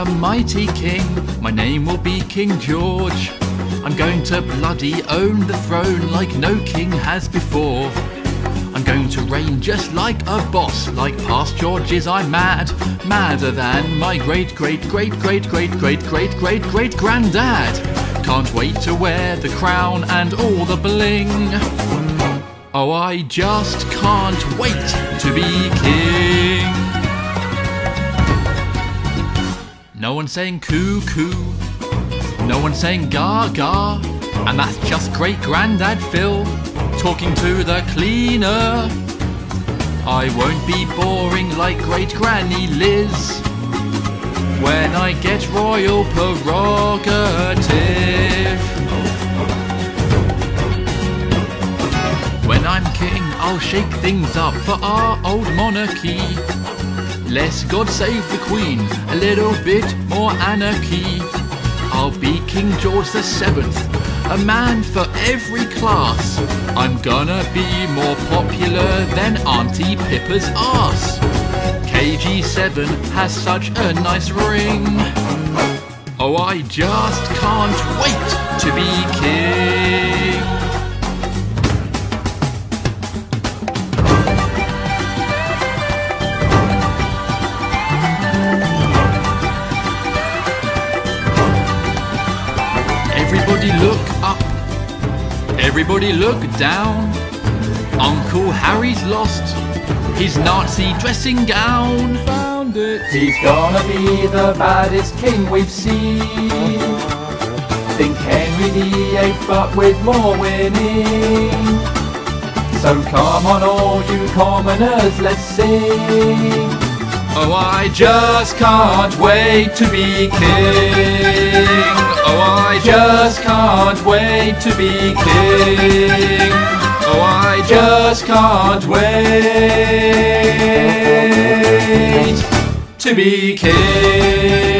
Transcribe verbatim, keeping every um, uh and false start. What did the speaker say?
a mighty king. My name will be King George. I'm going to bloody own the throne like no king has before. I'm going to reign just like a boss. Like past Georges I'm mad, madder than my great great great great great great great great great granddad. Can't wait to wear the crown and all the bling. Oh, I just can't wait to be king. No one's saying cuckoo, no one's saying gaga, and that's just great granddad Phil talking to the cleaner. I won't be boring like great granny Liz when I get royal prerogative. When I'm king, I'll shake things up for our old monarchy. Less God save the Queen, a little bit more anarchy. I'll be King George the Seventh, a man for every class. I'm gonna be more popular than Auntie Pippa's arse. K G seven has such a nice ring. Oh, I just can't wait to be king. Everybody look up, everybody look down. Uncle Harry's lost his Nazi dressing gown. Found it. He's gonna be the baddest king we've seen. Think Henry the Eighth but with more winning. So come on all you commoners, let's sing. Oh, I just can't wait to be king. Oh, I just can't wait to be king. Oh, I just can't wait to be king.